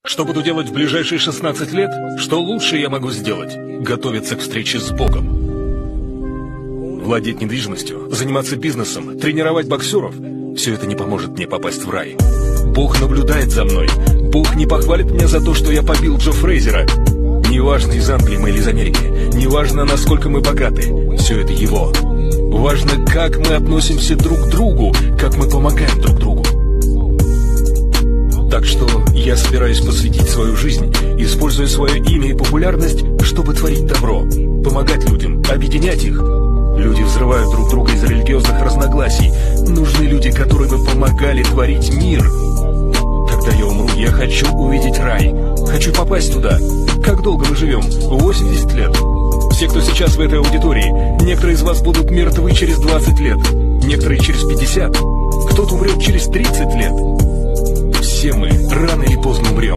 Что буду делать в ближайшие 16 лет? Что лучше я могу сделать? Готовиться к встрече с Богом. Владеть недвижимостью, заниматься бизнесом, тренировать боксеров – все это не поможет мне попасть в рай. Бог наблюдает за мной. Бог не похвалит меня за то, что я побил Джо Фрейзера. Неважно, из Англии мы или из Америки, неважно, насколько мы богаты, все это Его. Важно, как мы относимся друг к другу, как мы помогаем друг другу. Так что я собираюсь посвятить свою жизнь, используя свое имя и популярность, чтобы творить добро, помогать людям, объединять их. Люди взрывают друг друга из-за религиозных разногласий. Нужны люди, которые бы помогали творить мир. Когда я умру, я хочу увидеть рай. Хочу попасть туда. Как долго мы живем? 80 лет. Все, кто сейчас в этой аудитории, некоторые из вас будут мертвы через 20 лет, некоторые через 50, кто-то умрет через 30 лет. Все мы рано или поздно умрем.